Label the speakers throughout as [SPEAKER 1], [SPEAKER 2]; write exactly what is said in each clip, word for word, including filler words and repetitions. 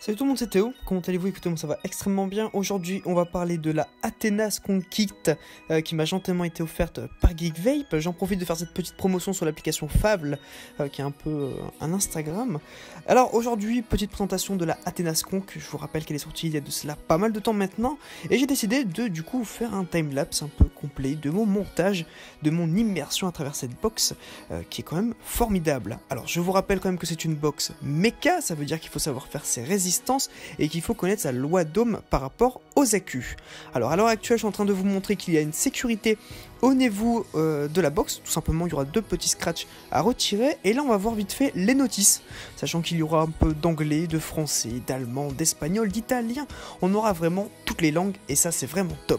[SPEAKER 1] Salut tout le monde, c'est Théo, comment allez-vous? Écoutez, moi ça va extrêmement bien. Aujourd'hui, on va parler de la Athena Skunk Kit euh, qui m'a gentiment été offerte par Geekvape. J'en profite de faire cette petite promotion sur l'application Fable, euh, qui est un peu euh, un Instagram. Alors aujourd'hui, petite présentation de la Athena Skunk. Je vous rappelle qu'elle est sortie il y a de cela pas mal de temps maintenant. Et j'ai décidé de du coup faire un timelapse un peu complet de mon montage, de mon immersion à travers cette box, euh, qui est quand même formidable. Alors je vous rappelle quand même que c'est une box méca, ça veut dire qu'il faut savoir faire ses résistances et qu'il faut connaître sa loi d'Ohm par rapport aux accus. Alors à l'heure actuelle, je suis en train de vous montrer qu'il y a une sécurité au niveau euh, de la box. Tout simplement, il y aura deux petits scratchs à retirer. Et là, on va voir vite fait les notices. Sachant qu'il y aura un peu d'anglais, de français, d'allemand, d'espagnol, d'italien. On aura vraiment toutes les langues et ça, c'est vraiment top.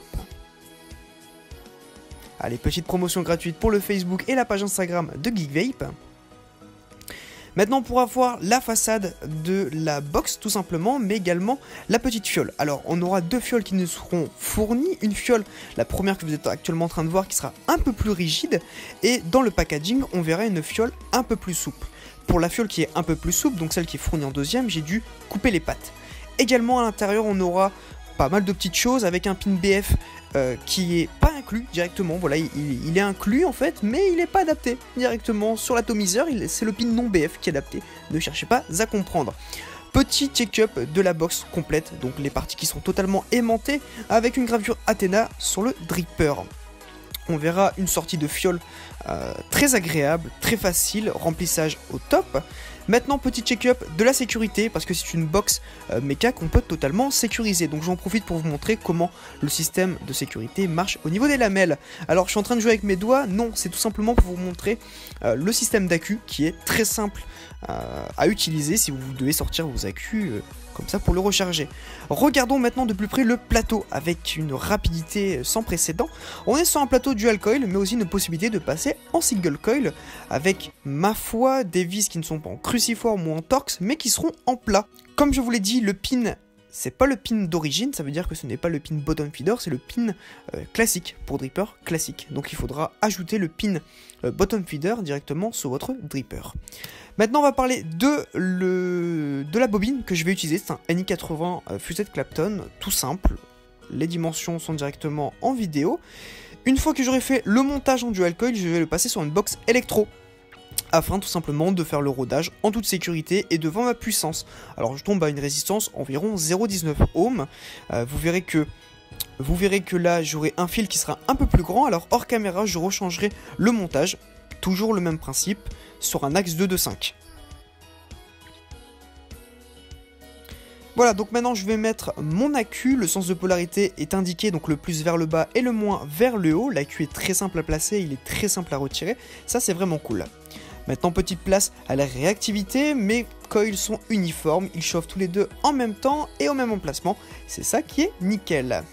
[SPEAKER 1] Allez, petite promotion gratuite pour le Facebook et la page Instagram de Geekvape. Maintenant, on pourra voir la façade de la box, tout simplement, mais également la petite fiole. Alors, on aura deux fioles qui nous seront fournies. Une fiole, la première que vous êtes actuellement en train de voir, qui sera un peu plus rigide. Et dans le packaging, on verra une fiole un peu plus souple. Pour la fiole qui est un peu plus souple, donc celle qui est fournie en deuxième, j'ai dû couper les pattes. Également, à l'intérieur, on aura pas mal de petites choses avec un pin B F euh, qui est pas inclus directement, voilà, il, il est inclus en fait, mais il n'est pas adapté directement sur l'atomiseur, c'est le pin non B F qui est adapté, ne cherchez pas à comprendre. Petit check-up de la box complète, donc les parties qui sont totalement aimantées, avec une gravure Athena sur le dripper. On verra une sortie de fiole euh, très agréable, très facile, remplissage au top. Maintenant, petit check-up de la sécurité, parce que c'est une box euh, méca qu'on peut totalement sécuriser. Donc j'en profite pour vous montrer comment le système de sécurité marche au niveau des lamelles. Alors je suis en train de jouer avec mes doigts, non, c'est tout simplement pour vous montrer euh, le système d'accu qui est très simple euh, à utiliser si vous devez sortir vos accus euh, comme ça pour le recharger. Regardons maintenant de plus près le plateau avec une rapidité sans précédent. On est sur un plateau dual coil, mais aussi une possibilité de passer en single coil avec, ma foi, des vis qui ne sont pas en cruciforme ou en torx, mais qui seront en plat. Comme je vous l'ai dit, le pin, c'est pas le pin d'origine, ça veut dire que ce n'est pas le pin bottom feeder, c'est le pin euh, classique pour dripper classique. Donc il faudra ajouter le pin euh, bottom feeder directement sur votre dripper. Maintenant, on va parler de, le, de la bobine que je vais utiliser. C'est un N I quatre-vingts euh, Fused Clapton, tout simple. Les dimensions sont directement en vidéo. Une fois que j'aurai fait le montage en dual coil, je vais le passer sur une box électro, afin tout simplement de faire le rodage en toute sécurité et devant ma puissance. Alors je tombe à une résistance environ zéro virgule dix-neuf ohms. Euh, vous verrez que vous verrez que là j'aurai un fil qui sera un peu plus grand. Alors hors caméra, je rechangerai le montage. Toujours le même principe, sur un axe deux deux cinq. Voilà, donc maintenant je vais mettre mon accu, le sens de polarité est indiqué, donc le plus vers le bas et le moins vers le haut. L'accu est très simple à placer, il est très simple à retirer, ça c'est vraiment cool. Maintenant, petite place à la réactivité, mes coils sont uniformes, ils chauffent tous les deux en même temps et au même emplacement, c'est ça qui est nickel.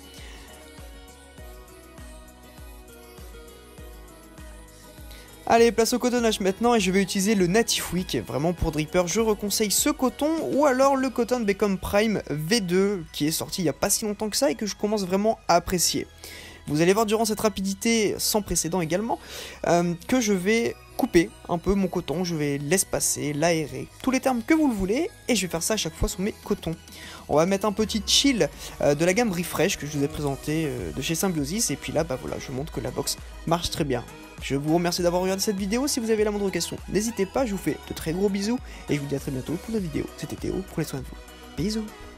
[SPEAKER 1] Allez, place au cotonnage maintenant et je vais utiliser le Native Wick, vraiment pour dripper, je reconseille ce coton ou alors le Cotton Become Prime V deux qui est sorti il n'y a pas si longtemps que ça et que je commence vraiment à apprécier. Vous allez voir durant cette rapidité sans précédent également euh, que je vais couper un peu mon coton, je vais l'espacer, l'aérer, tous les termes que vous le voulez et je vais faire ça à chaque fois sur mes cotons. On va mettre un petit chill euh, de la gamme Refresh que je vous ai présenté euh, de chez Symbiosis et puis là bah voilà, je montre que la box marche très bien. Je vous remercie d'avoir regardé cette vidéo, si vous avez la moindre question, n'hésitez pas, je vous fais de très gros bisous et je vous dis à très bientôt pour une vidéo. C'était Théo, prenez soin de vous. Bisous.